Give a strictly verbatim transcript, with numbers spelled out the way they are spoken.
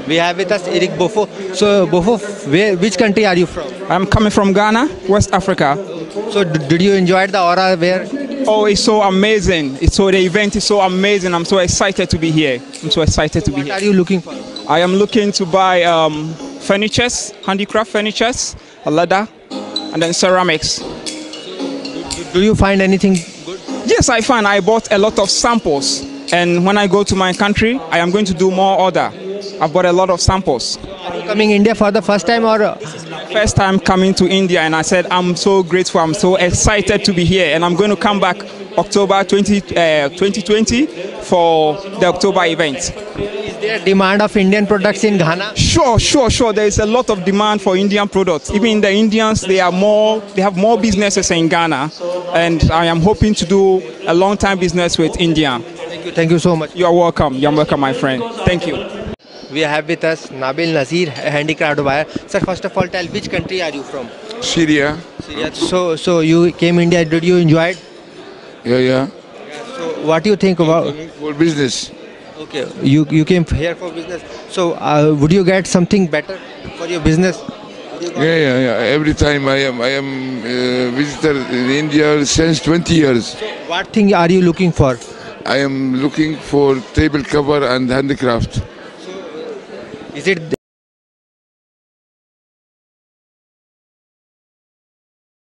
We have with us Eric Bofo. So Bofo, where, which country are you from? I'm coming from Ghana, West Africa. So did you enjoy the aura there? Oh, it's so amazing. It's so the event is so amazing. I'm so excited to be here. I'm so excited to be What here. are you looking for? I am looking to buy um, furnitures, handicraft furnitures, a leather, and then ceramics. Do you find anything good? Yes, I find I bought a lot of samples, and when I go to my country, I am going to do more order. I've bought a lot of samples. Are you coming India for the first time or? First time coming to India, and I said I'm so grateful, I'm so excited to be here, and I'm going to come back October twenty twenty for the October event. Is there demand of Indian products in Ghana? Sure, sure, sure. There is a lot of demand for Indian products. Even the Indians, they are more, they have more businesses in Ghana, and I am hoping to do a long time business with India. Thank you, thank you so much. You are welcome. You are welcome, my friend. Thank you. We have with us Nabil Nazir, a handicraft buyer. Sir, first of all, tell which country are you from? Syria. Syria. So, so you came India. Did you enjoy it? Yeah, yeah. So, what do you think about? For business. Okay, you you came here for business. So, uh, would you get something better for your business? Yeah, yeah, yeah. Every time I am, I am uh, visitor in India since twenty years. What thing are you looking for? I am looking for table cover and handicraft. Is it